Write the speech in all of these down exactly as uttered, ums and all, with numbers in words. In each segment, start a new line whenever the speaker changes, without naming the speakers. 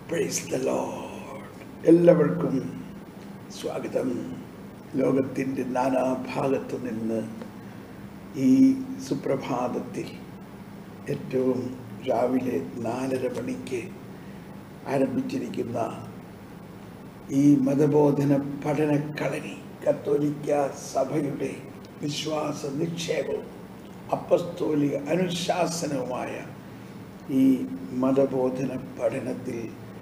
Price the Lord. എല്ലാവർക്കും സ്വാഗതം. ലോകത്തിൻ്റെ നാനാഭാഗത്തു നിന്ന് ഈ സുപ്രഭാതത്തിൽ ഏറ്റവും രാവിലെ നാലര മണിക്ക് ആരംഭിച്ചിരിക്കുന്ന ഈ മതബോധന പഠനക്കളരി കത്തോലിക്ക സഭയുടെ വിശ്വാസ നിക്ഷേപവും അപ്പസ്തോലിക അനുശാസനവുമായ ഈ മതബോധന പഠനത്തിൽ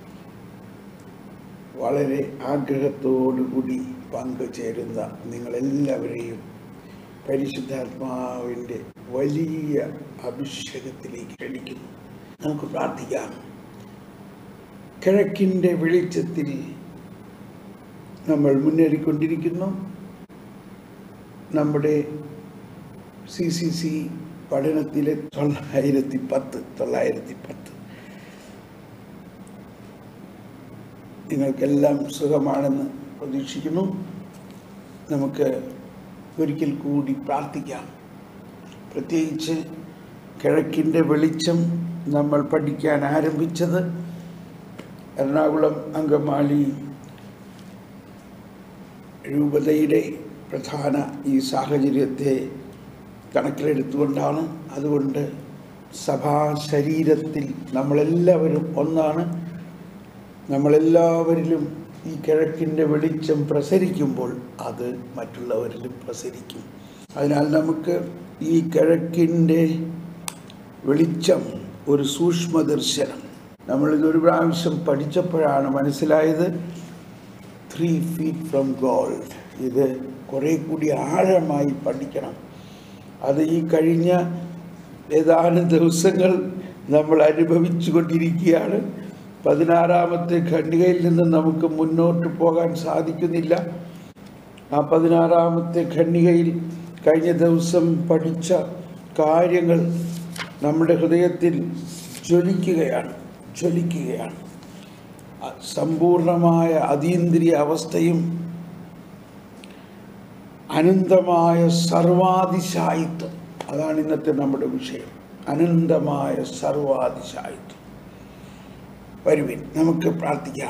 വളരെ ആഗ്രഹത്തോടുകൂടി പങ്കുചേരുന്ന നിങ്ങളെല്ലാവരെയും പരിശുദ്ധാത്മാവിൻ്റെ വലിയ അഭിഷേകത്തിലേക്ക് ക്ഷണിക്കുന്നു. നമുക്ക് പ്രാർത്ഥിക്കാം. കിഴക്കിൻ്റെ വെളിച്ചത്തിൽ നമ്മൾ മുന്നേറിക്കൊണ്ടിരിക്കുന്നു. നമ്മുടെ സി സി സി പഠനത്തിലെ തൊള്ളായിരത്തി പത്ത് തൊള്ളായിരത്തി പത്ത് നിങ്ങൾക്കെല്ലാം സുഖമാണെന്ന് പ്രതീക്ഷിക്കുന്നു. നമുക്ക് ഒരിക്കൽ കൂടി പ്രാർത്ഥിക്കാം. പ്രത്യേകിച്ച് കിഴക്കിൻ്റെ വെളിച്ചം നമ്മൾ പഠിക്കാൻ ആരംഭിച്ചത് എറണാകുളം അങ്കമാലി രൂപതയുടെ പ്രധാന ഈ സാഹചര്യത്തെ കണക്കിലെടുത്തുകൊണ്ടാണ്. അതുകൊണ്ട് സഭാ ശരീരത്തിൽ നമ്മളെല്ലാവരും ഒന്നാണ്. നമ്മളെല്ലാവരിലും ഈ കിഴക്കിൻ്റെ വെളിച്ചം പ്രസരിക്കുമ്പോൾ അത് മറ്റുള്ളവരിലും പ്രസരിക്കും. അതിനാൽ നമുക്ക് ഈ കിഴക്കിൻ്റെ വെളിച്ചം ഒരു സൂക്ഷ്മദർശനം. നമ്മളിതൊരു പ്രാവശ്യം പഠിച്ചപ്പോഴാണ് മനസ്സിലായത്, ത്രീ ഫീറ്റ് ഫ്രം ഗോൾഡ്. ഇത് കുറേ കൂടി ആഴമായി പഠിക്കണം. അത് ഈ കഴിഞ്ഞ ഏതാനും ദിവസങ്ങൾ നമ്മൾ അനുഭവിച്ചു കൊണ്ടിരിക്കുകയാണ്. പതിനാറാമത്തെ ഖണ്ഡികയിൽ നിന്ന് നമുക്ക് മുന്നോട്ട് പോകാൻ സാധിക്കുന്നില്ല. ആ പതിനാറാമത്തെ ഖണ്ഡികയിൽ കഴിഞ്ഞ ദിവസം പഠിച്ച കാര്യങ്ങൾ നമ്മുടെ ഹൃദയത്തിൽ ജ്വലിക്കുകയാണ് ജ്വലിക്കുകയാണ് സമ്പൂർണമായ അതീന്ദ്രിയ അവസ്ഥയും അനന്തമായ സർവാതിശായിത്വം. അതാണ് ഇന്നത്തെ നമ്മുടെ വിഷയം, അനന്തമായ സർവാതിശായിത്വം. വരുവിൻ, നമുക്ക് പ്രാർത്ഥിക്കാം.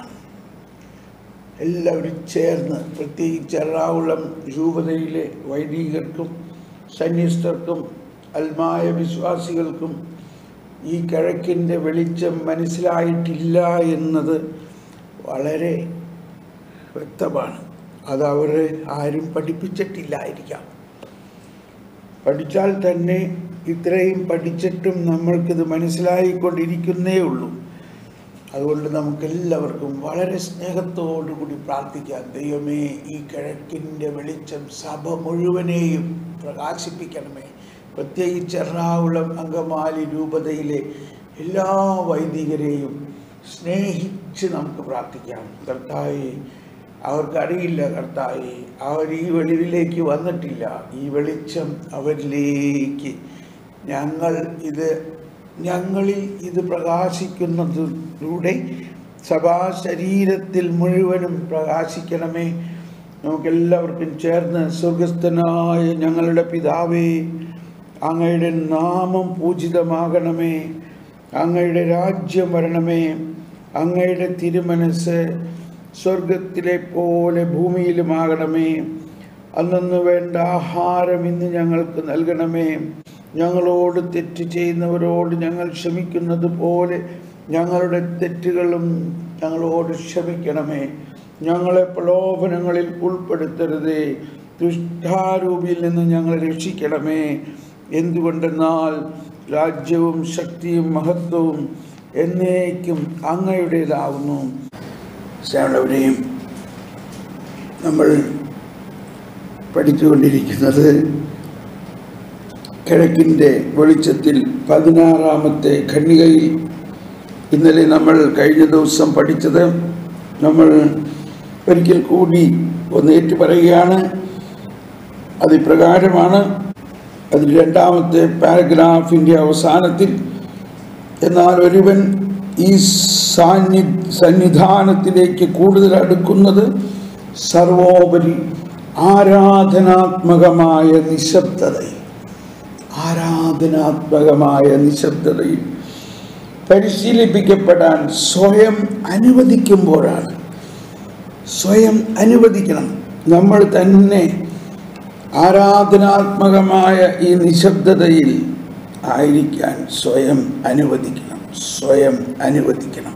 എല്ലാവരും ചേർന്ന്, പ്രത്യേകിച്ച് എറണാകുളം രൂപതയിലെ വൈദികർക്കും സന്യസ്തർക്കും അൽമായ വിശ്വാസികൾക്കും ഈ കിഴക്കിൻ്റെ വെളിച്ചം മനസ്സിലായിട്ടില്ല എന്നത് വളരെ വ്യക്തമാണ്. അത് അവരെ ആരും പഠിപ്പിച്ചിട്ടില്ലായിരിക്കാം. പഠിച്ചാൽ തന്നെ ഇത്രയും പഠിച്ചിട്ടും നമ്മൾക്കിത് മനസ്സിലായിക്കൊണ്ടിരിക്കുന്നേ ഉള്ളൂ. അതുകൊണ്ട് നമുക്കെല്ലാവർക്കും വളരെ സ്നേഹത്തോടുകൂടി പ്രാർത്ഥിക്കാം. ദൈവമേ, ഈ കിഴക്കിൻ്റെ വെളിച്ചം സഭ മുഴുവനെയും പ്രകാശിപ്പിക്കണമേ. പ്രത്യേകിച്ച് എറണാകുളം അങ്കമാലി രൂപതയിലെ എല്ലാ വൈദികരെയും സ്നേഹിച്ച് നമുക്ക് പ്രാർത്ഥിക്കാം. കർത്താവേ, അവർക്കറിയില്ല കർത്താവേ, അവർ ഈ വെളിവിലേക്ക് വന്നിട്ടില്ല. ഈ വെളിച്ചം അവരിലേക്ക് ഞങ്ങൾ ഇത് ഞങ്ങളിൽ ഇത് പ്രകാശിക്കുന്നതിലൂടെ സഭാ ശരീരത്തിൽ മുഴുവനും പ്രകാശിക്കണമേ. നമുക്കെല്ലാവർക്കും ചേർന്ന്, സ്വർഗസ്ഥനായ ഞങ്ങളുടെ പിതാവേ, അങ്ങയുടെ നാമം പൂജിതമാകണമേ, അങ്ങയുടെ രാജ്യം വരണമേ, അങ്ങയുടെ തിരുമനസ് സ്വർഗത്തിലെ പോലെ ഭൂമിയിലുമാകണമേ. അന്നു വേണ്ട ആഹാരം ഇന്ന് ഞങ്ങൾക്ക് നൽകണമേ. ഞങ്ങളോട് തെറ്റ് ചെയ്യുന്നവരോട് ഞങ്ങൾ ക്ഷമിക്കുന്നത് പോലെ ഞങ്ങളുടെ തെറ്റുകളും ഞങ്ങളോട് ക്ഷമിക്കണമേ. ഞങ്ങളെ പ്രലോഭനങ്ങളിൽ ഉൾപ്പെടുത്തരുതേ, ദുഷ്ടാരൂപിയിൽ നിന്ന് ഞങ്ങളെ രക്ഷിക്കണമേ. എന്തുകൊണ്ടെന്നാൽ രാജ്യവും ശക്തിയും മഹത്വവും എന്നേക്കും അങ്ങയുടേതാവുന്നു. എല്ലാവരെയും നമ്മൾ പഠിച്ചുകൊണ്ടിരിക്കുന്നത് കിഴക്കിൻ്റെ വെളിച്ചത്തിൽ പതിനാറാമത്തെ ഖണ്ഡികയിൽ. ഇന്നലെ നമ്മൾ കഴിഞ്ഞ ദിവസം പഠിച്ചത് നമ്മൾ ഒരിക്കൽ കൂടി ഒന്ന് ഏറ്റു പറയുകയാണ്. അതിപ്രകാരമാണ്. അതിൽ രണ്ടാമത്തെ പാരഗ്രാഫിൻ്റെ അവസാനത്തിൽ, എന്നാൽ ഒരുവൻ ഈ സാന്നി സന്നിധാനത്തിലേക്ക് കൂടുതൽ അടുക്കുന്നത് സർവോപരി ആരാധനാത്മകമായ നിശബ്ദതയിൽ ആരാധനാത്മകമായ നിശബ്ദതയിൽ പരിശീലിപ്പിക്കപ്പെടാൻ സ്വയം അനുവദിക്കുമ്പോഴാണ്. സ്വയം അനുവദിക്കണം. നമ്മൾ തന്നെ ആരാധനാത്മകമായ ഈ നിശബ്ദതയിൽ ആയിരിക്കാൻ സ്വയം അനുവദിക്കണം. സ്വയം അനുവദിക്കണം.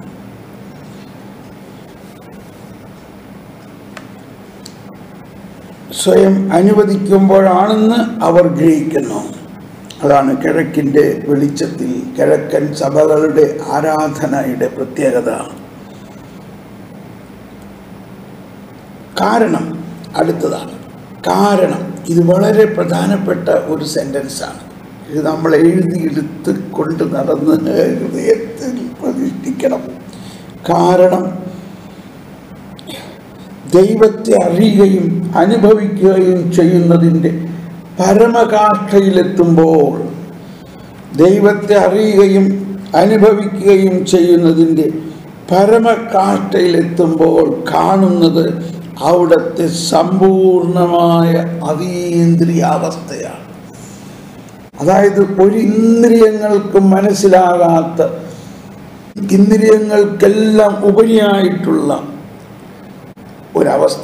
സ്വയം അനുവദിക്കുമ്പോഴാണെന്ന് അവർ ഗ്രഹിക്കുന്നു. അതാണ് കിഴക്കിൻ്റെ വെളിച്ചത്തിൽ കിഴക്കൻ സഭകളുടെ ആരാധനയുടെ പ്രത്യേകത. കാരണം അടുത്തതാണ്. കാരണം ഇത് വളരെ പ്രധാനപ്പെട്ട ഒരു സെൻറ്റൻസാണ്. ഇത് നമ്മൾ എഴുതിയെടുത്ത് കൊണ്ട് നടന്ന് ഹൃദയത്തിൽ പ്രതിഷ്ഠിക്കണം. കാരണം ദൈവത്തെ അറിയുകയും അനുഭവിക്കുകയും ചെയ്യുന്നതിൻ്റെ പരമകാഷ്ഠയിലെത്തുമ്പോൾ ദൈവത്തെ അറിയുകയും അനുഭവിക്കുകയും ചെയ്യുന്നതിൻ്റെ പരമകാഷ്ഠയിലെത്തുമ്പോൾ കാണുന്നത് അവിടുത്തെ സമ്പൂർണമായ അതീന്ദ്രിയാവസ്ഥയാണ്. അതായത് ഒരു ഇന്ദ്രിയങ്ങൾക്കും മനസ്സിലാകാത്ത, ഇന്ദ്രിയങ്ങൾക്കെല്ലാം ഉപരിയായിട്ടുള്ള ഒരവസ്ഥ.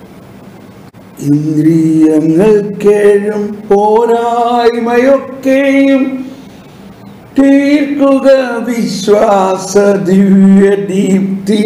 ഇന്ദ്രിയങ്ങൾക്കേഴും പോരായ്മയൊക്കെയും തീർക്കുക വിശ്വാസ ദിവ്യദീപ്തി.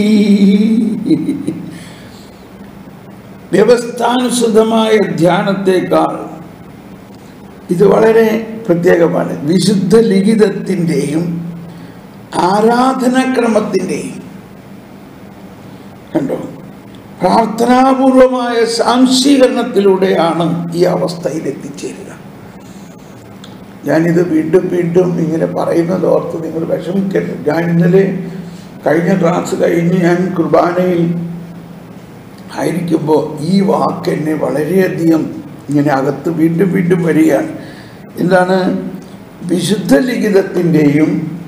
വ്യവസ്ഥാനുസൃതമായ ധ്യാനത്തേക്കാൾ ഇത് വളരെ പ്രത്യേകമാണ്. വിശുദ്ധ ലിഖിതത്തിൻ്റെയും ആരാധനാക്രമത്തിൻ്റെയും കണ്ടോ പ്രാർത്ഥനാപൂർവമായ സാംശീകരണത്തിലൂടെയാണ് ഈ അവസ്ഥയിൽ എത്തിച്ചേരുക. ഞാനിത് വീണ്ടും വീണ്ടും ഇങ്ങനെ പറയുന്നത് ഓർത്ത് നിങ്ങൾ വിഷമിക്കരുത്. ഞാൻ ഇന്നലെ കഴിഞ്ഞ ക്ലാസ് കഴിഞ്ഞ് ഞാൻ കുർബാനയിൽ ആയിരിക്കുമ്പോൾ ഈ വാക്ക് എന്നെ വളരെയധികം ഇങ്ങനെ അകത്ത് വീണ്ടും വീണ്ടും വരികയാണ്. എന്താണ്? വിശുദ്ധ ലിഖിതത്തിൻ്റെയും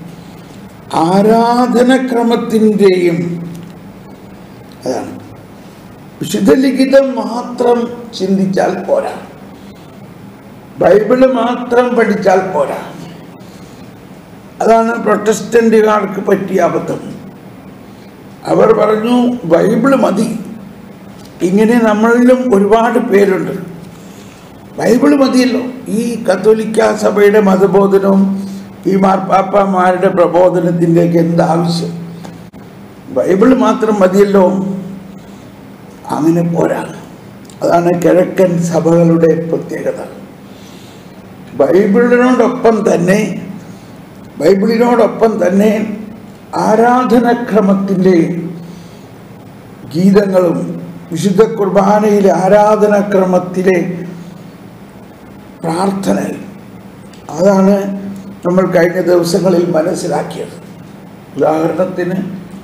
ആരാധനക്രമത്തിൻ്റെയും. അതാണ് വിശുദ്ധ ലിഖിതം മാത്രം ചിന്തിച്ചാൽ പോരാ, ബൈബിള് മാത്രം പഠിച്ചാൽ പോരാ. അതാണ് പ്രൊട്ടസ്റ്റന്റുകാർക്ക് പറ്റിയ അബദ്ധം. അവർ പറഞ്ഞു ബൈബിള് മതി. ഇങ്ങനെ നമ്മളിലും ഒരുപാട് പേരുണ്ട്. ബൈബിള് മതിയല്ലോ, ഈ കത്തോലിക്ക സഭയുടെ മതബോധനവും ഈ മാർപ്പാപ്പമാരുടെ പ്രബോധനത്തിൻ്റെയൊക്കെ എന്താവശ്യം? ബൈബിള് മാത്രം മതിയല്ലോ. അങ്ങനെ പോരാ. അതാണ് കിഴക്കൻ സഭകളുടെ പ്രത്യേകത. ബൈബിളിനോടൊപ്പം തന്നെ ബൈബിളിനോടൊപ്പം തന്നെ ആരാധനക്രമത്തിൻ്റെ ഗീതങ്ങളും വിശുദ്ധ കുർബാനയിലെ ആരാധനാക്രമത്തിലെ പ്രാർത്ഥന, അതാണ് നമ്മൾ കഴിഞ്ഞ ദിവസങ്ങളിൽ മനസ്സിലാക്കിയത്. ഉദാഹരണത്തിന്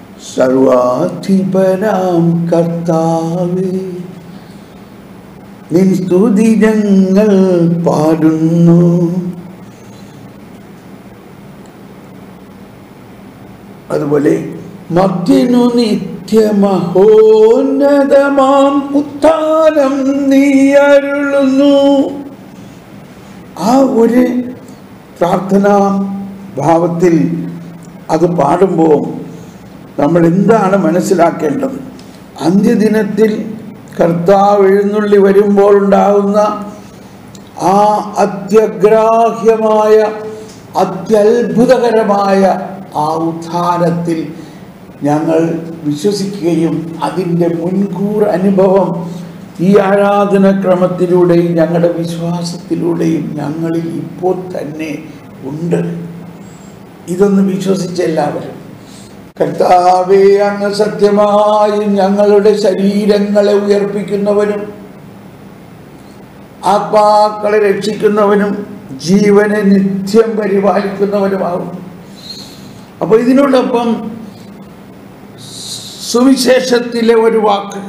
സർവാധിപനാം കർത്താവേ നിൻ സ്തുതി ഞങ്ങൾ പാടുന്നു. അതുപോലെ മർത്യനു നിത്യമഹോന്നതമാം ഉത്ഥാനം നീ അരുളുന്നു. ആ ഒരു പ്രാർത്ഥനാ ഭാവത്തിൽ അത് പാടുമ്പോൾ നമ്മൾ എന്താണ് മനസ്സിലാക്കേണ്ടത്? അന്ത്യദിനത്തിൽ കർത്താവ് എഴുന്നള്ളി വരുമ്പോൾ ഉണ്ടാകുന്ന ആ അത്യഗ്രാഹ്യമായ അത്യത്ഭുതകരമായ ആ ഉത്ഥാനത്തിൽ ഞങ്ങൾ വിശ്വസിക്കുകയും അതിൻ്റെ മുൻകൂർ അനുഭവം ഈ ആരാധനാക്രമത്തിലൂടെയും ഞങ്ങളുടെ വിശ്വാസത്തിലൂടെയും ഞങ്ങളിൽ ഇപ്പോൾ തന്നെ ഉണ്ട്. ഇതൊന്ന് വിശ്വസിച്ച എല്ലാവരും, കർത്താവേ അങ്ങ് സത്യമായും ഞങ്ങളുടെ ശരീരങ്ങളെ ഉയർപ്പിക്കുന്നവനും ആത്മാക്കളെ രക്ഷിക്കുന്നവനും ജീവനെ നിത്യം പരിപാലിക്കുന്നവനുമാകും. അപ്പോൾ ഇതിനോടൊപ്പം സുവിശേഷത്തിലെ ഒരു വാക്ക്,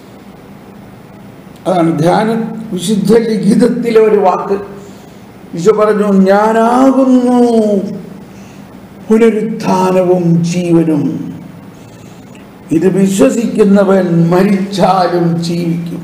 അതാണ് ധ്യാന വിശുദ്ധ ലിഖിതത്തിലെ ഒരു വാക്ക്. ഈശോ പറഞ്ഞു, ഞാനാകുന്നു പുനരുത്ഥാനവും ജീവനും. ഇത് വിശ്വസിക്കുന്നവൻ മരിച്ചാലും ജീവിക്കും.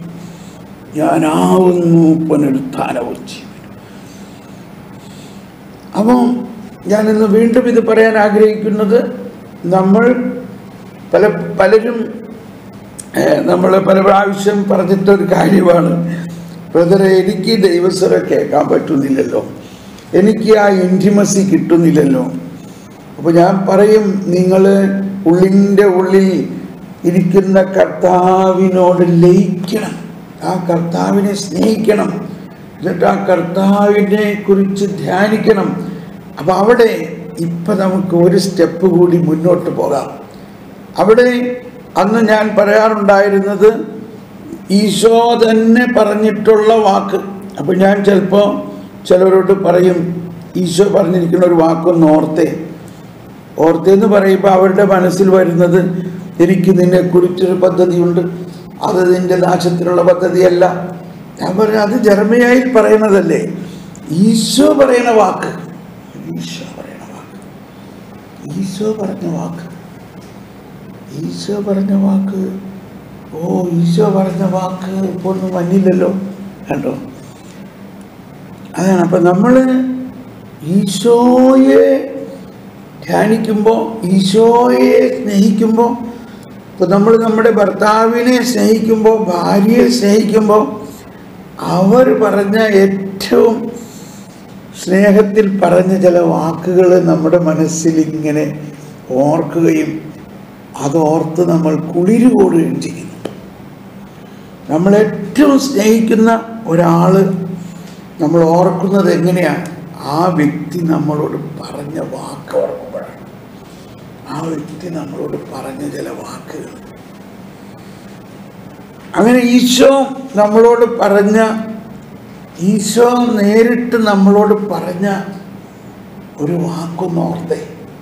ഞാനാവുന്നു പുനരുത്ഥാനവും ജീവനും. അപ്പം ഞാനിന്ന് വീണ്ടും ഇത് പറയാൻ ആഗ്രഹിക്കുന്നത്, നമ്മൾ പല പലരും നമ്മൾ പല പ്രാവശ്യം പറഞ്ഞിട്ടൊരു കാര്യമാണ്, ബ്രദറെ എനിക്ക് ദൈവസ്വരം കേൾക്കാൻ പറ്റുന്നില്ലല്ലോ, എനിക്ക് ആ ഇൻറ്റിമസി കിട്ടുന്നില്ലല്ലോ. അപ്പോൾ ഞാൻ പറയും, നിങ്ങൾ ഉള്ളിൻ്റെ ഉള്ളിൽ ഇരിക്കുന്ന കർത്താവിനോട് ലയിക്കണം, ആ കർത്താവിനെ സ്നേഹിക്കണം, എന്നിട്ട് ആ കർത്താവിനെ കുറിച്ച് ധ്യാനിക്കണം. അപ്പം അവിടെ ഇപ്പം നമുക്ക് ഒരു സ്റ്റെപ്പ് കൂടി മുന്നോട്ട് പോകാം. അവിടെ അന്ന് ഞാൻ പറയാറുണ്ടായിരുന്നത് ഈശോ തന്നെ പറഞ്ഞിട്ടുള്ള വാക്ക്. അപ്പം ഞാൻ ചിലപ്പോൾ ചിലരോട് പറയും, ഈശോ പറഞ്ഞിരിക്കുന്ന ഒരു വാക്കൊന്ന് ഓർത്തേ ഓർത്തേന്ന് പറയുമ്പോൾ അവരുടെ മനസ്സിൽ വരുന്നത്, എനിക്ക് നിന്നെക്കുറിച്ചൊരു പദ്ധതിയുണ്ട്, അത് നിന്റെ നാശത്തിനുള്ള പദ്ധതിയല്ല. ഞാൻ പറഞ്ഞു, അത് ജെറമ്യായിൽ പറയുന്നതല്ലേ, ഈശോ പറയുന്ന വാക്ക്, ഈശോ പറയുന്ന വാക്ക് ഈശോ പറഞ്ഞ വാക്ക് ഈശോ പറഞ്ഞ വാക്ക് ഓ ഈശോ പറഞ്ഞ വാക്ക് ഇപ്പോൾ ഒന്നും വന്നില്ലല്ലോ, കണ്ടോ? അതാണ്. അപ്പം നമ്മൾ ഈശോയെ ധ്യാനിക്കുമ്പോൾ, ഈശോയെ സ്നേഹിക്കുമ്പോൾ, ഇപ്പോൾ നമ്മൾ നമ്മുടെ ഭർത്താവിനെ സ്നേഹിക്കുമ്പോൾ, ഭാര്യയെ സ്നേഹിക്കുമ്പോൾ, അവർ പറഞ്ഞ ഏറ്റവും സ്നേഹത്തിൽ പറഞ്ഞ ചില വാക്കുകൾ നമ്മുടെ മനസ്സിൽ ഇങ്ങനെ ഓർക്കുകയും അതോർത്ത് നമ്മൾ കുളിരുകൂടുകയും ചെയ്യുന്നു. നമ്മൾ ഏറ്റവും സ്നേഹിക്കുന്ന ഒരാൾ നമ്മൾ ഓർക്കുന്നത് എങ്ങനെയാണ്? ആ വ്യക്തി നമ്മളോട് പറഞ്ഞ വാക്ക് ഓർക്കുമ്പോഴാണ്. ആ വ്യക്തി നമ്മളോട് പറഞ്ഞ ചില വാക്കുകൾ. അങ്ങനെ ഈശോ നമ്മളോട് പറഞ്ഞ, ഈശോ നേരിട്ട് നമ്മളോട് പറഞ്ഞ ഒരു വാക്കൊന്ന് ഓർത്തേ.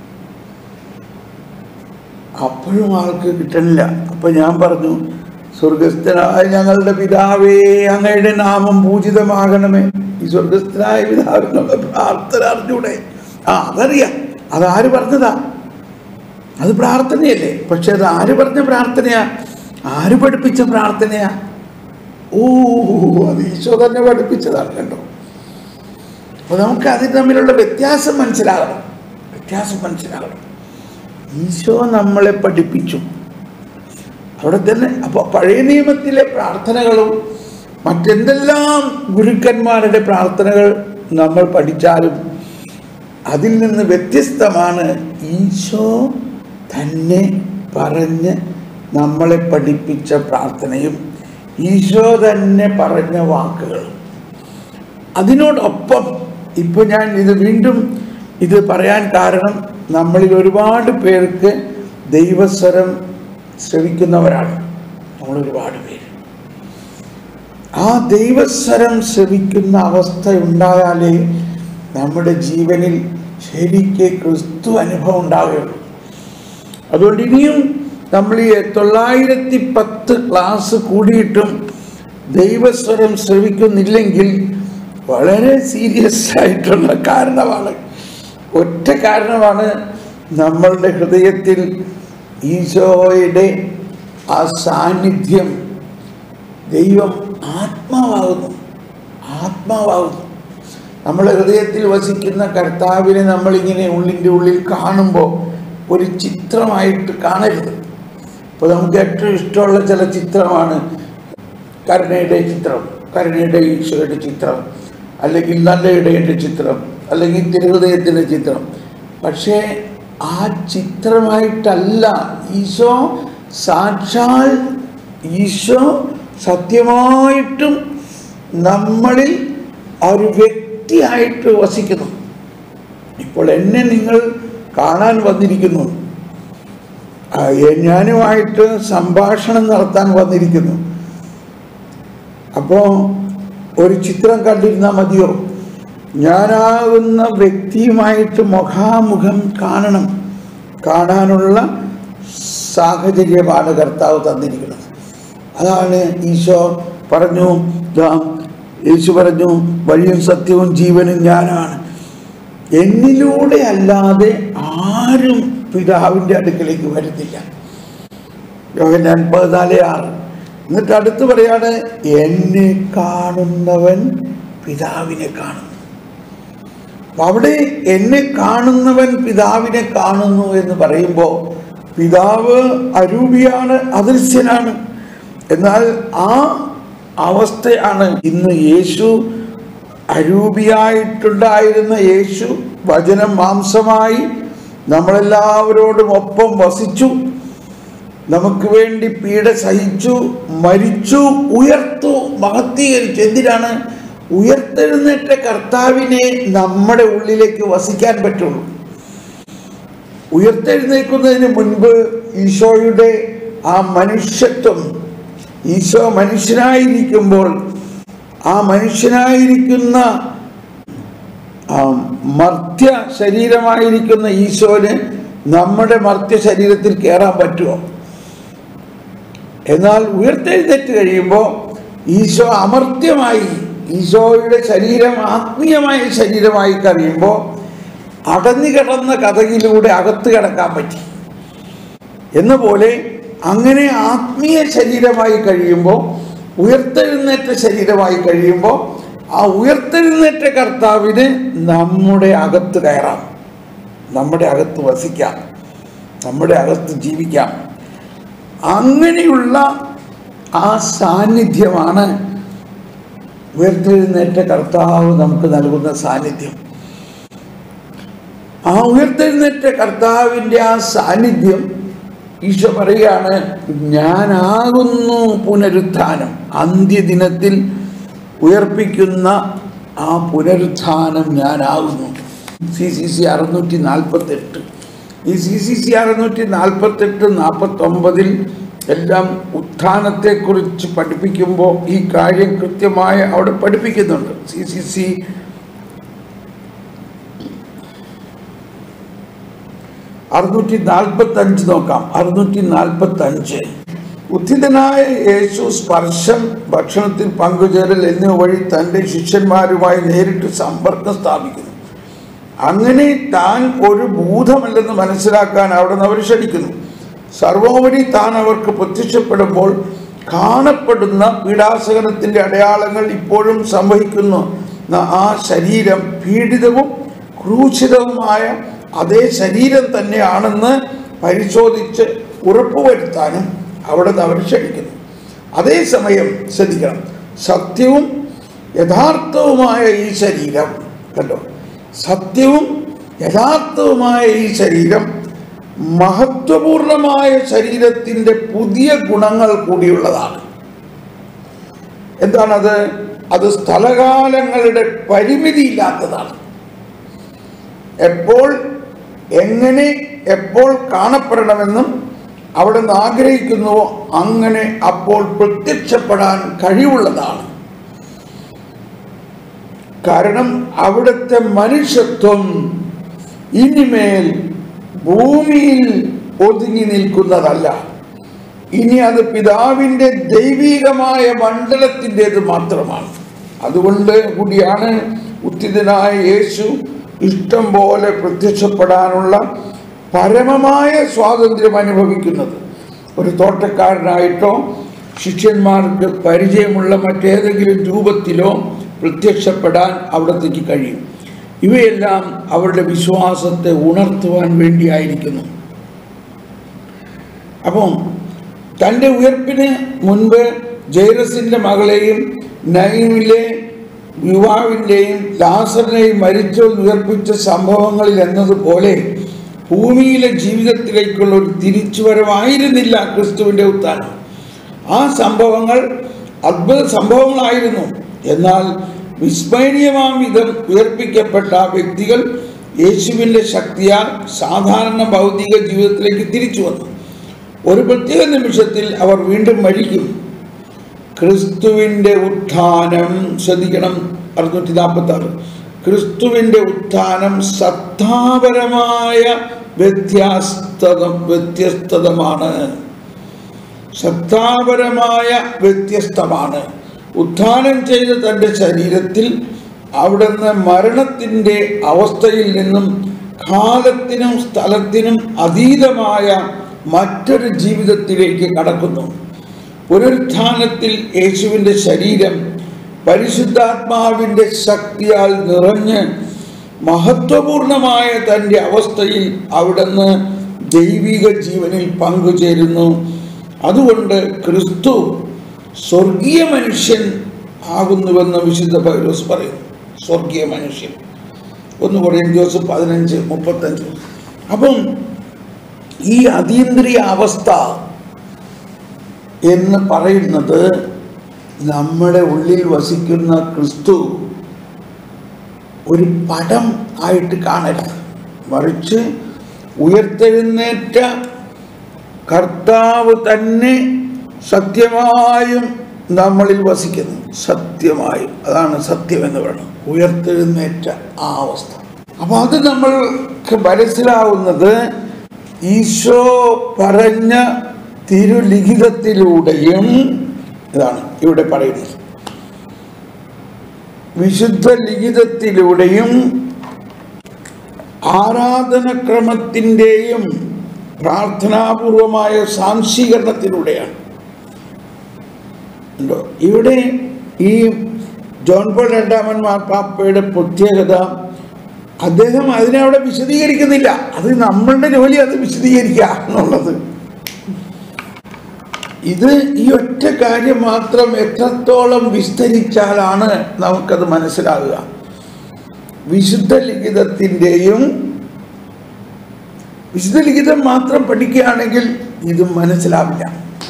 അപ്പോഴും ആൾക്ക് കിട്ടണില്ല. അപ്പം ഞാൻ പറഞ്ഞു, സ്വർഗസ്ഥനായ ഞങ്ങളുടെ പിതാവേ, അങ്ങയുടെ നാമം പൂജിതമാകണമേ. ഈ സ്വർഗസ്ഥനായ പിതാവിനുള്ള പ്രാർത്ഥന അറിഞ്ഞൂടെ? ആ അതറിയാം, അതാര് പറഞ്ഞതാ? അത് പ്രാർത്ഥനയല്ലേ. പക്ഷെ അത് ആര് പറഞ്ഞ പ്രാർത്ഥനയാ? ആര് പഠിപ്പിച്ച പ്രാർത്ഥനയാ? ഓ, അത് ഈശോ തന്നെ പഠിപ്പിച്ചതാണ്, കണ്ടോ? അപ്പോൾ നമുക്ക് അതിന് തമ്മിലുള്ള വ്യത്യാസം മനസ്സിലാകണം, വ്യത്യാസം മനസ്സിലാകണം. ഈശോ നമ്മളെ പഠിപ്പിച്ചു അവിടെ തന്നെ. അപ്പോൾ പഴയ നിയമത്തിലെ പ്രാർത്ഥനകളും മറ്റെന്തെല്ലാം ഗുരുക്കന്മാരുടെ പ്രാർത്ഥനകൾ നമ്മൾ പഠിച്ചാലും അതിൽ നിന്ന് വ്യത്യസ്തമാണ് ഈശോ തന്നെ പറഞ്ഞ് നമ്മളെ പഠിപ്പിച്ച പ്രാർത്ഥനയും ഈശോ തന്നെ പറഞ്ഞ വാക്കുകളും. അതിനോടൊപ്പം ഇപ്പോൾ ഞാൻ ഇത് വീണ്ടും ഇത് പറയാൻ കാരണം, നമ്മളിൽ ഒരുപാട് പേർക്ക് ദൈവസ്വരം ശ്രവിക്കുന്നവരാണ്. നമ്മളൊരുപാട് പേര് ആ ദൈവസ്വരം ശ്രവിക്കുന്ന അവസ്ഥ ഉണ്ടായാലേ നമ്മുടെ ജീവനിൽ ശരിക്ക് ക്രിസ്തു അനുഭവം ഉണ്ടാവുകയുള്ളൂ. അതുകൊണ്ട് ഇനിയും നമ്മൾ ഈ തൊള്ളായിരത്തി പത്ത് ക്ലാസ് കൂടിയിട്ടും ദൈവസ്വരം ശ്രവിക്കുന്നില്ലെങ്കിൽ വളരെ സീരിയസ് ആയിട്ടുള്ള കാരണമാണ്. ഒറ്റ കാരണമാണ്, നമ്മളുടെ ഹൃദയത്തിൽ ഈശോയുടെ ആ സാന്നിധ്യം, ദൈവം ആത്മാവാകുന്നു ആത്മാവാകുന്നു നമ്മുടെ ഹൃദയത്തിൽ വസിക്കുന്ന കർത്താവിനെ നമ്മളിങ്ങനെ ഉള്ളിൻ്റെ ഉള്ളിൽ കാണുമ്പോൾ ഒരു ചിത്രമായിട്ട് കാണരുത്. ഇപ്പോൾ നമുക്ക് ഏറ്റവും ഇഷ്ടമുള്ള ചില ചിത്രമാണ് കരുണയുടെ ചിത്രം, കരുണയുടെ ഈശോയുടെ ചിത്രം, അല്ലെങ്കിൽ നല്ല ഇടയൻ്റെ ചിത്രം, അല്ലെങ്കിൽ തിരുഹൃദയത്തിൻ്റെ ചിത്രം. പക്ഷേ ആ ചിത്രമായിട്ടല്ല ഈശോ സാക്ഷാൽ, ഈശോ സത്യമായിട്ടും നമ്മളിൽ ഒരു വ്യക്തിയായിട്ട് വസിക്കുന്നു. ഇപ്പോൾ എന്നെ നിങ്ങൾ കാണാൻ വന്നിരിക്കുന്നു, ഞാനുമായിട്ട് സംഭാഷണം നടത്താൻ വന്നിരിക്കുന്നു. അപ്പോൾ ഒരു ചിത്രം കണ്ടിരുന്നാൽ മതിയോ? ഞാനാകുന്ന വ്യക്തിയുമായിട്ട് മുഖാമുഖം കാണണം. കാണാനുള്ള സാഹചര്യമാണ് കർത്താവ് തന്നിരിക്കുന്നത്. അതാണ് ഈശോ പറഞ്ഞു, യേശു പറഞ്ഞു, വഴിയും സത്യവും ജീവനും ഞാനാണ്, എന്നിലൂടെ അല്ലാതെ ആരും പിതാവിൻ്റെ അടുക്കലേക്ക് വരുന്നില്ല. യോഹന്നാൻ പതിനാല് ആറ്. എന്നിട്ട് അടുത്ത് പറയാണ്, എന്നെ കാണുന്നവൻ പിതാവിനെ കാണുന്നു. അവിടെ എന്നെ കാണുന്നവൻ പിതാവിനെ കാണുന്നു എന്ന് പറയുമ്പോൾ പിതാവ് അരൂപിയാണ്, അദൃശ്യനാണ്. എന്നാൽ ആ അവസ്ഥയാണ് ഇന്ന് യേശു, അരൂപിയായിട്ടുണ്ടായിരുന്ന യേശു വചനം മാംസമായി നമ്മളെല്ലാവരോടും ഒപ്പം വസിച്ചു, നമുക്ക് വേണ്ടി പീഡ സഹിച്ചു, മരിച്ചു, ഉയർത്തു, മഹത്വീകരിച്ചു. എന്തിനാണ്? ഉയർത്തെഴുന്നേറ്റ കർത്താവിനെ നമ്മുടെ ഉള്ളിലേക്ക് വസിക്കാൻ പറ്റുള്ളൂ. ഉയർത്തെഴുന്നേൽക്കുന്നതിന് മുൻപ് ഈശോയുടെ ആ മനുഷ്യത്വം, ഈശോ മനുഷ്യനായിരിക്കുമ്പോൾ ആ മനുഷ്യനായിരിക്കുന്ന മർത്യ ശരീരമായിരിക്കുന്ന ഈശോന് നമ്മുടെ മർത്യ ശരീരത്തിൽ കയറാൻ പറ്റുമോ? എന്നാൽ ഉയർത്തെഴുന്നേറ്റ് കഴിയുമ്പോൾ ഈശോ അമർത്യമായി, ഈശോയുടെ ശരീരം ആത്മീയമായ ശരീരമായി കഴിയുമ്പോൾ അടഞ്ഞു കിടന്ന കഥയിലൂടെ അകത്ത് കിടക്കാൻ പറ്റി എന്ന പോലെ അങ്ങനെ ആത്മീയ ശരീരമായി കഴിയുമ്പോൾ, ഉയർത്തെഴുന്നേറ്റ ശരീരമായി കഴിയുമ്പോൾ ആ ഉയർത്തെഴുന്നേറ്റ കർത്താവിന് നമ്മുടെ അകത്ത് കയറാം, നമ്മുടെ അകത്ത് വസിക്കാം, നമ്മുടെ അകത്ത് ജീവിക്കാം. അങ്ങനെയുള്ള ആ സാന്നിധ്യമാണ് ഉയർത്തെഴുന്നേറ്റ കർത്താവ് നമുക്ക് നൽകുന്ന സാന്നിധ്യം. ആ ഉയർത്തെഴുന്നേറ്റ കർത്താവിൻ്റെ ആ സാന്നിധ്യം ഈശോ പറയുകയാണ്, ഞാനാകുന്നു പുനരുത്ഥാനം. അന്ത്യദിനത്തിൽ ഉയർപ്പിക്കുന്ന ആ പുനരുത്ഥാനം ഞാനാകുന്നു. സി സി സി അറുന്നൂറ്റി നാൽപ്പത്തെട്ട് ഈ സി സി സി അറുന്നൂറ്റി നാൽപ്പത്തെട്ട് നാൽപ്പത്തൊമ്പതിൽ എല്ലാം ഉത്ഥാനത്തെക്കുറിച്ച് പഠിപ്പിക്കുമ്പോൾ ഈ കാര്യം കൃത്യമായി അവിടെ പഠിപ്പിക്കുന്നുണ്ട്. സി സി സി അറുന്നൂറ്റി നാൽപ്പത്തി അഞ്ച് നോക്കാം. അറുന്നൂറ്റി നാൽപ്പത്തി അഞ്ച് ഉത്ഥിതനായ യേശു സ്പർശം, ഭക്ഷണത്തിൽ പങ്കുചേരൽ എന്നിവ വഴി തൻ്റെ ശിഷ്യന്മാരുമായി നേരിട്ട് സമ്പർക്കം സ്ഥാപിക്കുന്നു. അങ്ങനെ താൻ ഒരു ഭൂതമല്ലെന്ന് മനസ്സിലാക്കാൻ അവിടെ നിന്ന് അവർ ക്ഷണിക്കുന്നു. സർവോപരി താൻ അവർക്ക് പ്രത്യക്ഷപ്പെടുമ്പോൾ കാണപ്പെടുന്ന പീഡാസഹനത്തിൻ്റെ അടയാളങ്ങൾ ഇപ്പോഴും സംഭവിക്കുന്നു. ആ ശരീരം പീഡിതവും ക്രൂശിതവുമായ അതേ ശരീരം തന്നെയാണെന്ന് പരിശോധിച്ച് ഉറപ്പുവരുത്താനും അവിടെ നിന്ന് അവർ ക്ഷണിക്കുന്നു. അതേസമയം ശ്രദ്ധിക്കണം, സത്യവും യഥാർത്ഥവുമായ ഈ ശരീരം കണ്ടോ, സത്യവും യഥാർത്ഥവുമായ ഈ ശരീരം മഹത്വപൂർണമായ ശരീരത്തിൻ്റെ പുതിയ ഗുണങ്ങൾ കൂടിയുള്ളതാണ്. എന്താണത്? അത് സ്ഥലകാലങ്ങളുടെ പരിമിതിയില്ലാത്തതാണ്. എപ്പോൾ എങ്ങനെ എപ്പോൾ കാണപ്പെടണമെന്നും അവിടെ നിന്ന് ആഗ്രഹിക്കുന്നുവോ അങ്ങനെ അപ്പോൾ പ്രത്യക്ഷപ്പെടാൻ കഴിവുള്ളതാണ്. കാരണം അവിടുത്തെ മനുഷ്യത്വം ഇനിമേൽ ഭൂമിയിൽ ഒതുങ്ങി നിൽക്കുന്നതല്ല, ഇനി അത് പിതാവിൻ്റെ ദൈവികമായ മണ്ഡലത്തിൻ്റേത് മാത്രമാണ്. അതുകൊണ്ട് കൂടിയാണ് ഉത്ഥിതനായ യേശു ഇഷ്ടം പോലെ പ്രത്യക്ഷപ്പെടാനുള്ള പരമമായ സ്വാതന്ത്ര്യം അനുഭവിക്കുന്നത്. ഒരു തോട്ടക്കാരനായിട്ടോ ശിഷ്യന്മാർക്ക് പരിചയമുള്ള മറ്റേതെങ്കിലും രൂപത്തിലോ പ്രത്യക്ഷപ്പെടാൻ അവിടത്തേക്ക് കഴിയും. ഇവയെല്ലാം അവരുടെ വിശ്വാസത്തെ ഉണർത്തുവാൻ വേണ്ടിയായിരിക്കുന്നു. അപ്പം തൻ്റെ ഉയർപ്പിന് മുൻപ് ജൈറസിൻ്റെ മകളെയും നൈമിലെ യുവാവിൻ്റെയും ലാസറിനെയും മരിച്ചോൽ ഉയർപ്പിച്ച സംഭവങ്ങളിൽ എന്നതുപോലെ ഭൂമിയിലെ ജീവിതത്തിലേക്കുള്ള ഒരു തിരിച്ചുവരവായിരുന്നില്ല ക്രിസ്തുവിൻ്റെ ഉത്ഥാനം. ആ സംഭവങ്ങൾ അത്ഭുത സംഭവങ്ങളായിരുന്നു. എന്നാൽ വിസ്മരണീയമാം വിധം ഉയർപ്പിക്കപ്പെട്ട വ്യക്തികൾ യേശുവിൻ്റെ ശക്തിയാൽ സാധാരണ ഭൗതിക ജീവിതത്തിലേക്ക് തിരിച്ചു വന്നു. ഒരു പ്രത്യേക നിമിഷത്തിൽ അവർ വീണ്ടും മരിക്കും. ക്രിസ്തുവിൻ്റെ ഉത്ഥാനം ശ്രദ്ധിക്കണം, അറുന്നൂറ്റി നാൽപ്പത്തി ആറ് ക്രിസ്തുവിൻ്റെ ഉത്ഥാനം സത്താപരമായ വ്യത്യസ്തത വ്യത്യസ്തതമാണ് സത്താപരമായ വ്യത്യസ്തമാണ് ഉത്ഥാനം ചെയ്ത തൻ്റെ ശരീരത്തിൽ അവിടുന്ന് മരണത്തിൻ്റെ അവസ്ഥയിൽ നിന്നും കാലത്തിനും സ്ഥലത്തിനും അതീതമായ മറ്റൊരു ജീവിതത്തിലേക്ക് കടക്കുന്നു. പുനരുത്ഥാനത്തിൽ യേശുവിൻ്റെ ശരീരം പരിശുദ്ധാത്മാവിൻ്റെ ശക്തിയാൽ നിറഞ്ഞ് മഹത്വപൂർണമായ തൻ്റെ അവസ്ഥയിൽ അവിടുന്ന് ദൈവിക ജീവനിൽ പങ്കുചേരുന്നു. അതുകൊണ്ട് ക്രിസ്തു സ്വർഗീയ മനുഷ്യൻ ആകുന്നുവെന്ന് വിശുദ്ധ പൗലോസ് പറയുന്നു. സ്വർഗീയ മനുഷ്യൻ ഒന്ന് കൊരിന്ത്യർ പതിനഞ്ച് മുപ്പത്തഞ്ച്. അപ്പം ഈ അതീന്ദ്രിയ അവസ്ഥ എന്ന് പറയുന്നത് നമ്മുടെ ഉള്ളിൽ വസിക്കുന്ന ക്രിസ്തു ഒരു പടം ആയിട്ട് കാണരുത്, മറിച്ച് ഉയർത്തെഴുന്നേറ്റ കർത്താവ് തന്നെ സത്യമായും നമ്മളിൽ വസിക്കുന്നു. സത്യമായും, അതാണ് സത്യം എന്ന് പറയുന്നത്, ഉയർത്തെഴുന്നേറ്റ ആ അവസ്ഥ. അപ്പൊ അത് നമ്മൾക്ക് മനസ്സിലാവുന്നത് ഈശോ പറഞ്ഞ തിരുലിഖിതത്തിലൂടെയും ഇതാണ് ഇവിടെ പറയുന്നത്. വിശുദ്ധ ലിഖിതത്തിലൂടെയും ആരാധനക്രമത്തിൻ്റെയും പ്രാർത്ഥനാപൂർവമായ സാംശീകരണത്തിലൂടെയാണ്. ഇവിടെ ഈ ജോൺ പോൾ രണ്ടാമൻ മാർപ്പാപ്പയുടെ പ്രത്യേകത, അദ്ദേഹം അതിനെ അവിടെ വിശദീകരിക്കുന്നില്ല. അത് നമ്മളുടെ ജോലി അത് വിശദീകരിക്കുക എന്നുള്ളത്. ഇത് ഈ ഒറ്റ കാര്യം മാത്രം എത്രത്തോളം വിസ്തരിച്ചാലാണ് നമുക്കത് മനസ്സിലാകുക. വിശുദ്ധ ലിഖിതത്തിൻ്റെയും വിശുദ്ധ ലിഖിതം മാത്രം പഠിക്കുകയാണെങ്കിൽ ഇത് മനസ്സിലാവില്ല.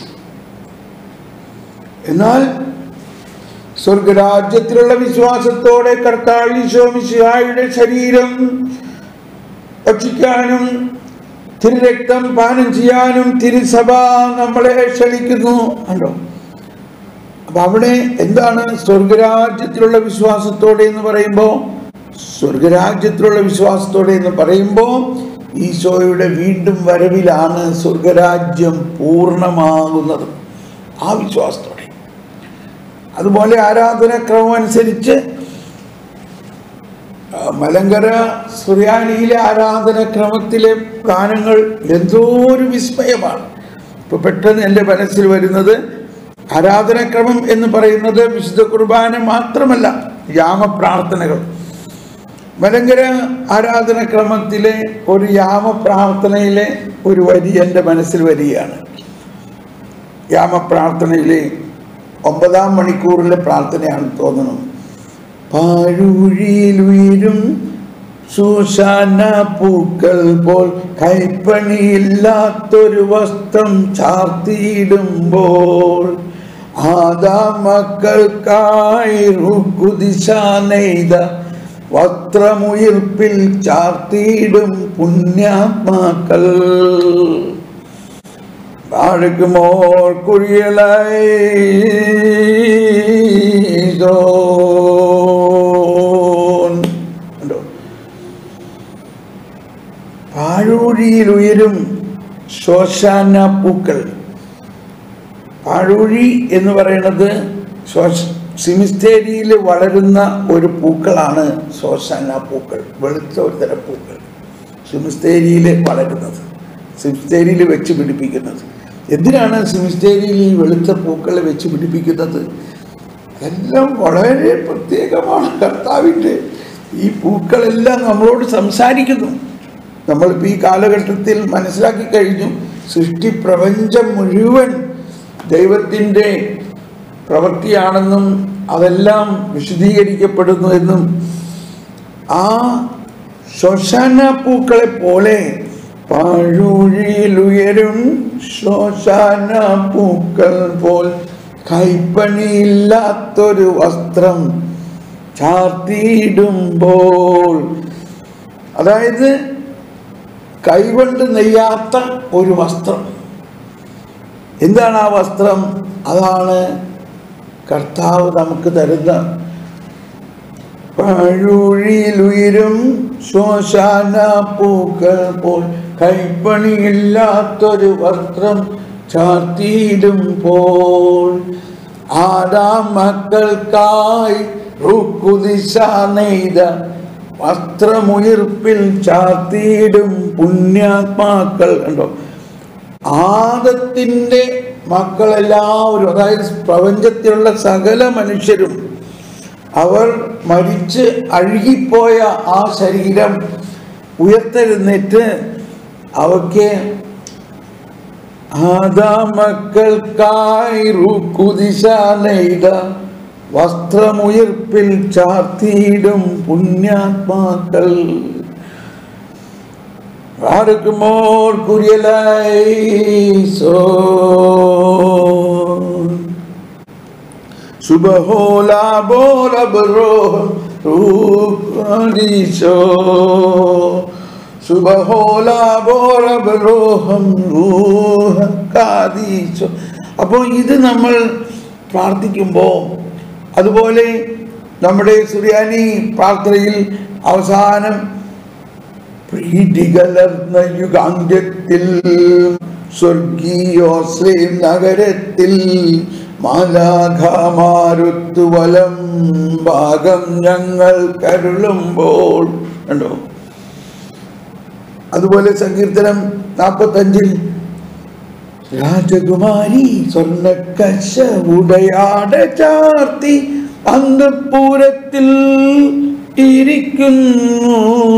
എന്നാൽ സ്വർഗരാജ്യത്തിലുള്ള വിശ്വാസത്തോടെ കർത്താവ് ഈശോ മിശിഹായുടെ ശരീരം ഭക്ഷിക്കാനും തിരുരക്തം പാനം ചെയ്യാനും തിരുസഭ നമ്മളെ ക്ഷണിക്കുന്നു. കണ്ടോ? അപ്പൊ അവിടെ എന്താണ് സ്വർഗരാജ്യത്തിലുള്ള വിശ്വാസത്തോടെ എന്ന് പറയുമ്പോൾ, സ്വർഗരാജ്യത്തിലുള്ള വിശ്വാസത്തോടെ എന്ന് പറയുമ്പോൾ ഈശോയുടെ വീണ്ടും വരവിലാണ് സ്വർഗരാജ്യം പൂർണ്ണമാകുന്നത്, ആ വിശ്വാസത്തോടെ. അതുപോലെ ആരാധനാക്രമം അനുസരിച്ച് മലങ്കര സുറിയാനിയിലെ ആരാധനാക്രമത്തിലെ ഗാനങ്ങൾ എന്തോ ഒരു വിസ്മയമാണ്. ഇപ്പൊ പെട്ടെന്ന് എൻ്റെ മനസ്സിൽ വരുന്നത്, ആരാധനാക്രമം എന്ന് പറയുന്നത് വിശുദ്ധ കുർബാന മാത്രമല്ല, യാമപ്രാർത്ഥനകൾ. മലങ്കര ആരാധനാക്രമത്തിലെ ഒരു യാമപ്രാർത്ഥനയിലെ ഒരു വരി എൻ്റെ മനസ്സിൽ വരികയാണ്. യാമപ്രാർത്ഥനയിലെ ഒമ്പതാം മണിക്കൂറിലെ പ്രാർത്ഥനയാണ് തോന്നുന്നു. പാഴൂഴിയിലുയരും ശോശാന പൂക്കൾ പോൽ കൈപ്പണിയില്ലാത്തൊരു വസ്ത്രം ചാർത്തിയിടുമ്പോൾ ആദാം മക്കൾക്കായി റുക്കുദിശ നെയ്ത വസ്ത്രമുയിർപ്പിൽ ചാർത്തിയിടും പുണ്യാത്മാക്കൾ പാഴക്കുമോർ കുഴിയലായി പാഴൂഴിയിൽ ഉയരും ശോശാന പൂക്കൾ. പാഴൂഴി എന്ന് പറയുന്നത് സിമിസ്തേരിയിൽ വളരുന്ന ഒരു പൂക്കളാണ് ശോശാന പൂക്കൾ. വെളുത്ത ഒരു തരം പൂക്കൾ സിമിസ്തേരിയിൽ വളരുന്നത്, സിമിസ്തേരിയിൽ വെച്ച് പിടിപ്പിക്കുന്നത്. എന്തിനാണ് സിമിസ്തേരിയിൽ ഈ വെളുത്ത പൂക്കൾ വെച്ച് പിടിപ്പിക്കുന്നത്? എല്ലാം വളരെ പ്രത്യേകമാണ്. കർത്താവിൻ്റെ ഈ പൂക്കളെല്ലാം നമ്മളോട് സംസാരിക്കുന്നു. നമ്മളിപ്പോൾ ഈ കാലഘട്ടത്തിൽ മനസ്സിലാക്കി കഴിഞ്ഞു, സൃഷ്ടി പ്രപഞ്ചം മുഴുവൻ ദൈവത്തിൻ്റെ പ്രവൃത്തിയാണെന്നും അതെല്ലാം വിശദീകരിക്കപ്പെടുന്നു എന്നും. ആ ശോശാന പൂക്കളെ പോലെ പാഴൂഴിയിലുയരും ശോശാന പൂക്കൾ പോൽ കൈപ്പണിയില്ലാത്തൊരു വസ്ത്രം ചാർത്തിയിടുമ്പോൾ, അതായത് കൈകൊണ്ട് നെയ്യാത്ത ഒരു വസ്ത്രം. എന്താണ് ആ വസ്ത്രം? അതാണ് കർത്താവ് നമുക്ക് തരുന്ന പാഴൂഴിയിലുയരും ശോശാന പൂക്കൾ പോൽ കൈപ്പണിയില്ലാത്തൊരു വസ്ത്രം ചാർത്തിയിടുമ്പോൾ ആദാം മക്കൾക്കായി റുക്കുദിശ നെയ്ത വസ്ത്രമുയിർപ്പിൽ ചാർത്തിയിടും പുണ്യാത്മാക്കൾ. കണ്ടോ? ആദത്തിൻ്റെ മക്കളെല്ലാവരും, അതായത് പ്രപഞ്ചത്തിലുള്ള സകല മനുഷ്യരും അവർ മരിച്ച് അഴുകിപ്പോയ ആ ശരീരം ഉയർത്തെഴുന്നേറ്റ് അവയ്ക്ക് ആദാമക്കൾക്കായി റുക്കുദിശ നെയ്ത വസ്ത്രമുയർപ്പിൽ ചാർത്തിയിടും പുണ്യാത്മാക്കൾ. ആർക്കുമോർ കുര്യലൈസോ സുബഹോലാ ബോലബ്രോഹം റൂഖാദിശോ സുബഹോലാ ബോലബ്രോഹം റൂഖാദിശോ. അപ്പോൾ ഇത് നമ്മൾ പ്രാർത്ഥിക്കുമ്പോൾ, അതുപോലെ നമ്മുടെ സുറിയാനി പ്രാർത്ഥനയിൽ അവസാനം പ്രീതികലർന്ന യുഗാന്ത്യത്തിൽ സ്വർഗീയോസ്ലേം നഗരത്തിൽ മാലാഖമാരുത്തു വലം ഭാഗം ഞങ്ങൾ കരുളുമ്പോൾ കണ്ടോ. അതുപോലെ സങ്കീർത്തനം നാൽപ്പത്തഞ്ചിൽ രാജകുമാരി സ്വർണ്ണക്കശ ഉടയാട ചാർത്തി അന്തഃപുരത്തിൽ ഇരിക്കുന്നു,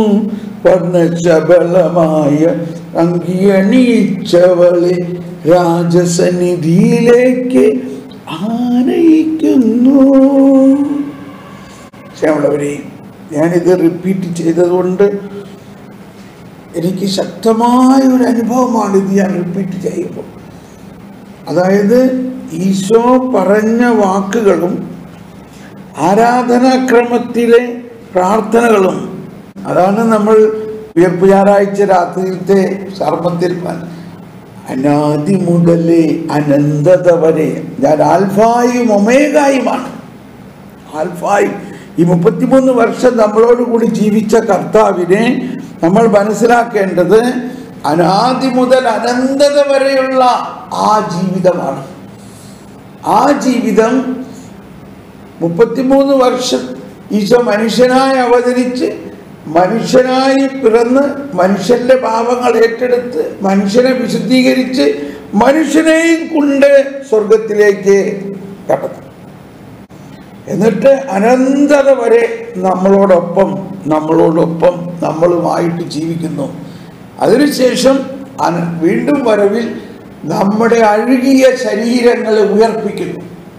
വർണ്ണശബളമായ അങ്കിയണിയിച്ചവളെ രാജസന്നിധിയിലേക്ക് ആനയിക്കുന്നു. ശ്യാമളവരെ, ഞാനിത് റിപ്പീറ്റ് ചെയ്തതുകൊണ്ട് എനിക്ക് ശക്തമായ ഒരു അനുഭവമാണ് ഇത് ഞാൻ റിപ്പീറ്റ് ചെയ്യുമ്പോൾ. അതായത് ഈശോ പറഞ്ഞ വാക്കുകളും ആരാധനാക്രമത്തിലെ പ്രാർത്ഥനകളും, അതാണ് നമ്മൾ ഉയർപ്പ് ഞായറാഴ്ച രാത്രിയിലത്തെ സർമ്മത്തിൽ അനാദി മുതലേ അനന്തത വരെ ഞാൻ ആൽഫായും ഒമേഗായുമാണ്. ആൽഫായും ഈ മുപ്പത്തിമൂന്ന് വർഷം നമ്മളോട് കൂടി ജീവിച്ച കർത്താവിനെ നമ്മൾ മനസ്സിലാക്കേണ്ടത് അനാദി മുതൽ അനന്തത വരെയുള്ള ആ ജീവിതമാണ്. ആ ജീവിതം മുപ്പത്തിമൂന്ന് വർഷം ഈശോ മനുഷ്യനായി അവതരിച്ച് മനുഷ്യനായി പിറന്ന് മനുഷ്യന്റെ പാപങ്ങൾ ഏറ്റെടുത്ത് മനുഷ്യനെ വിശുദ്ധീകരിച്ച് മനുഷ്യനെയും കൊണ്ട് സ്വർഗത്തിലേക്ക് കടന്നു. എന്നിട്ട് അനന്തത വരെ നമ്മളോടൊപ്പം നമ്മളോടൊപ്പം നമ്മളുമായിട്ട് ജീവിക്കുന്നു. അതിനുശേഷം വീണ്ടും വരവിൽ നമ്മുടെ അഴുകിയ ശരീരങ്ങളെ ഉയർപ്പിക്കുന്നു.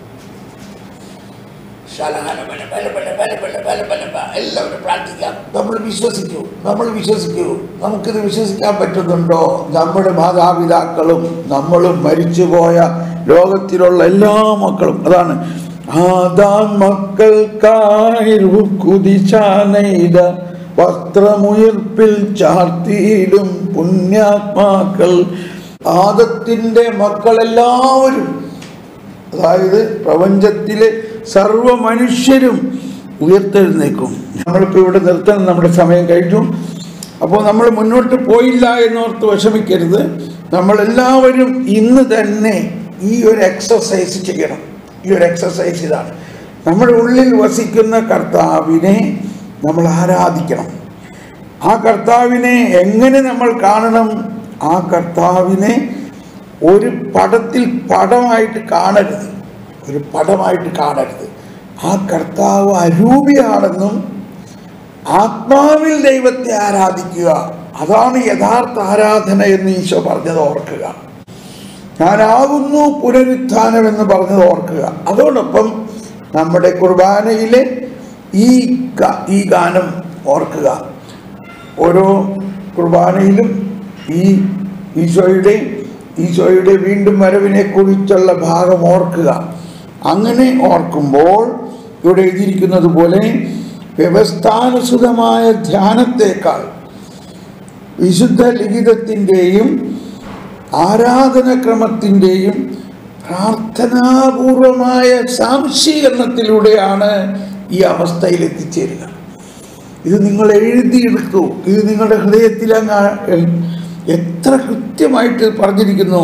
എല്ലാവരും പ്രാർത്ഥിക്കാം. നമ്മൾ വിശ്വസിക്കൂ, നമ്മൾ വിശ്വസിക്കൂ. നമുക്കിത് വിശ്വസിക്കാൻ പറ്റുന്നുണ്ടോ? നമ്മുടെ മാതാപിതാക്കളും നമ്മളും മരിച്ചുപോയ ലോകത്തിലുള്ള എല്ലാ മക്കളും, അതാണ് ആദാം മക്കൾക്കായി റുക്കുദിശ നെയ്ത വസ്ത്രമുയർപ്പിൽ ചാർത്തിയിടും പുണ്യാത്മാക്കൾ. ആദത്തിന്റെ മക്കളെല്ലാവരും, അതായത് പ്രപഞ്ചത്തിലെ സർവ മനുഷ്യരും ഉയർത്തെഴുന്നേക്കും. നമ്മളിപ്പോൾ ഇവിടെ നിർത്തണം, നമ്മുടെ സമയം കഴിഞ്ഞു. അപ്പോൾ നമ്മൾ മുന്നോട്ട് പോയില്ല എന്നോർത്ത് വിഷമിക്കരുത്. നമ്മളെല്ലാവരും ഇന്ന് തന്നെ ഈ ഒരു എക്സസൈസ് ചെയ്യണം. ഈ ഒരു എക്സസൈസ് ഇതാണ്: നമ്മുടെ ഉള്ളിൽ വസിക്കുന്ന കർത്താവിനെ നമ്മൾ ആരാധിക്കണം. ആ കർത്താവിനെ എങ്ങനെ നമ്മൾ കാണണം? ആ കർത്താവിനെ ഒരു പടത്തിൽ പടമായിട്ട് കാണരുത്, ഒരു പടമായിട്ട് കാണരുത്. ആ കർത്താവ് അരൂപിയാണെന്നും ആത്മാവിൽ ദൈവത്തെ ആരാധിക്കുക, അതാണ് യഥാർത്ഥ ആരാധന എന്ന് ഈശോ പറഞ്ഞത് ഓർക്കുക. ഞാനാകുന്നു പുനരുത്ഥാനം എന്ന് പറഞ്ഞത് ഓർക്കുക. അതോടൊപ്പം നമ്മുടെ കുർബാനയിലെ ഈ ഈ ഗാനം ഓർക്കുക. ഓരോ കുർബാനയിലും ഈ ഈശോയുടെ ഈശോയുടെ വീണ്ടും വരവിനെ കുറിച്ചുള്ള ഭാഗം ഓർക്കുക. അങ്ങനെ ഓർക്കുമ്പോൾ ഇവിടെ എഴുതിയിരിക്കുന്നത് പോലെ വ്യവസ്ഥാനുസൃതമായ ധ്യാനത്തേക്കാൾ വിശുദ്ധ ലിഖിതത്തിൻ്റെയും ആരാധനക്രമത്തിൻ്റെയും പ്രാർത്ഥനാപൂർവമായ സാംശീകരണത്തിലൂടെയാണ് ഈ അവസ്ഥയിൽ എത്തിച്ചേരുക. ഇത് നിങ്ങൾ എഴുതിയെടുക്കൂ. ഇത് നിങ്ങളുടെ ഹൃദയത്തിൽ അങ്ങ് എത്ര കൃത്യമായിട്ട് പറഞ്ഞിരിക്കുന്നു.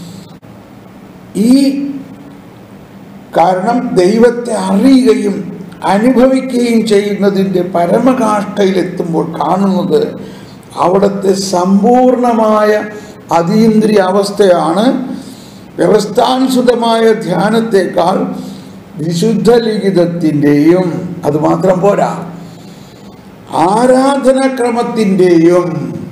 ഈ കാരണം ദൈവത്തെ അറിയുകയും അനുഭവിക്കുകയും ചെയ്യുന്നതിൻ്റെ പരമകാഷ്ഠയിലെത്തുമ്പോൾ കാണുന്നത് അവിടുത്തെ സമ്പൂർണമായ അതീന്ദ്രിയ അവസ്ഥയാണ്. വ്യവസ്ഥാനുസൃതമായ ധ്യാനത്തേക്കാൾ വിശുദ്ധ ലിഖിതത്തിൻ്റെയും അതുമാത്രം പോരാ, ആരാധനാക്രമത്തിൻ്റെയും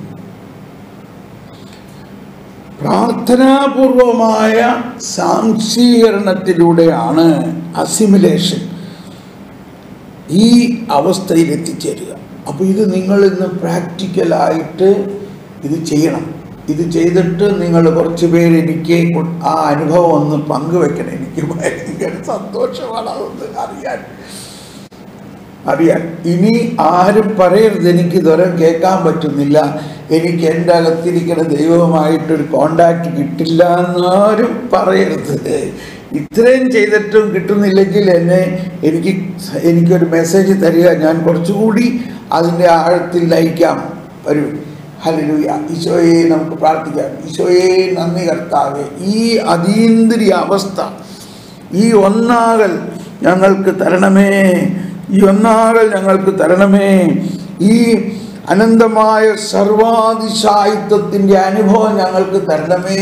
പ്രാർത്ഥനാപൂർവമായ സാംശീകരണത്തിലൂടെയാണ് അസിമിലേഷൻ ഈ അവസ്ഥയിൽ എത്തിച്ചേരുക. അപ്പോൾ ഇത് നിങ്ങൾ ഇന്ന് പ്രാക്ടിക്കലായിട്ട് ഇത് ചെയ്യണം. ഇത് ചെയ്തിട്ട് നിങ്ങൾ കുറച്ച് പേര് എനിക്ക് ആ അനുഭവം ഒന്ന് പങ്കുവെക്കണം. എനിക്ക് ഭയങ്കര സന്തോഷമാണ് അതൊന്ന് അറിയാൻ അറിയാൻ ഇനി ആരും പറയരുത് എനിക്ക് ഇതുവരെ കേൾക്കാൻ പറ്റുന്നില്ല, എനിക്ക് എൻ്റെ അകത്തിരിക്കുന്ന ദൈവവുമായിട്ടൊരു കോണ്ടാക്ട് കിട്ടില്ല എന്നാരും പറയരുത്. ഇത്രയും ചെയ്തിട്ടും കിട്ടുന്നില്ലെങ്കിൽ എന്നെ എനിക്ക് എനിക്കൊരു മെസ്സേജ് തരിക, ഞാൻ കുറച്ചുകൂടി അതിൻ്റെ ആഴത്തിൽ ലയിക്കാം. വരൂ. ഹല്ലേലൂയ. ഈശോയെ നമുക്ക് പ്രാർത്ഥിക്കാം. ഈശോയെ നന്ദി കർത്താവേ, ഈ അതീന്ദ്രിയ അവസ്ഥ, ഈ ഒന്നാകൽ ഞങ്ങൾക്ക് തരണമേ, ഈ ഒന്നാകൽ ഞങ്ങൾക്ക് തരണമേ. ഈ അനന്തമായ സർവാതിശായിത്വത്തിൻ്റെ അനുഭവം ഞങ്ങൾക്ക് തരണമേ.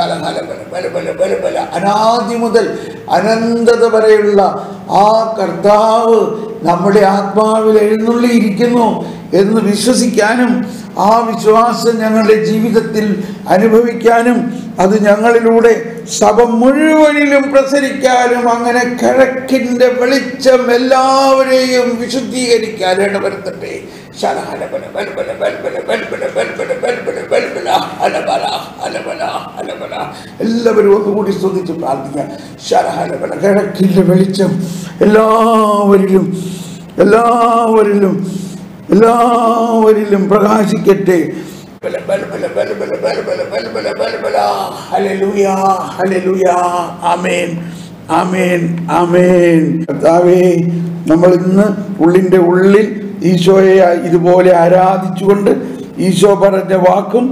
അനാദി മുതൽ അനന്തത വരെയുള്ള ആ കർത്താവ് നമ്മുടെ ആത്മാവിൽ എഴുന്നള്ളിയിരിക്കുന്നു എന്ന് വിശ്വസിക്കാനും ആ വിശ്വാസം ഞങ്ങളുടെ ജീവിതത്തിൽ അനുഭവിക്കാനും അത് ഞങ്ങളിലൂടെ സഭ മുഴുവനിലും പ്രസരിക്കാനും അങ്ങനെ കിഴക്കിൻ്റെ വെളിച്ചം എല്ലാവരെയും വിശുദ്ധീകരിക്കാൻ ഇടവരുത്തട്ടെ. എല്ലാവരും ഒന്നുകൂടി സ്തുതിച്ച് പ്രാർത്ഥിക്കാം. ശരഹലബല കിഴക്കിൻ്റെ വെളിച്ചം എല്ലാവരിലും എല്ലാവരിലും എല്ലാവരിലും പ്രകാശിക്കട്ടെ. ഹല്ലേലൂയ, ഹല്ലേലൂയ, ആമേൻ, ആമേൻ, ആമേൻ. കർത്താവേ, നമ്മൾ ഇന്ന് ഉള്ളിൻ്റെ ഉള്ളിൽ ഈശോയെ ഇതുപോലെ ആരാധിച്ചുകൊണ്ട് ഈശോ പറഞ്ഞ വാക്കും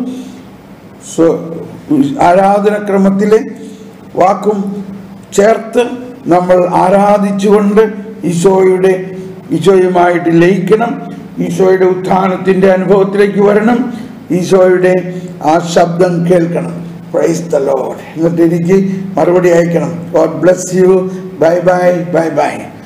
ആരാധനക്രമത്തിലെ വാക്കും ചേർത്ത് നമ്മൾ ആരാധിച്ചുകൊണ്ട് ഈശോയുടെ ഈശോയുമായിട്ട് ലയിക്കണം. ഈശോയുടെ ഉത്ഥാനത്തിൻ്റെ അനുഭവത്തിലേക്ക് വരണം. ഈശോയുടെ ആ ശബ്ദം കേൾക്കണം. Praise the Lord. എന്നിട്ട് എനിക്ക് മറുപടി അയക്കണം. God bless you. Bye bye, bye by.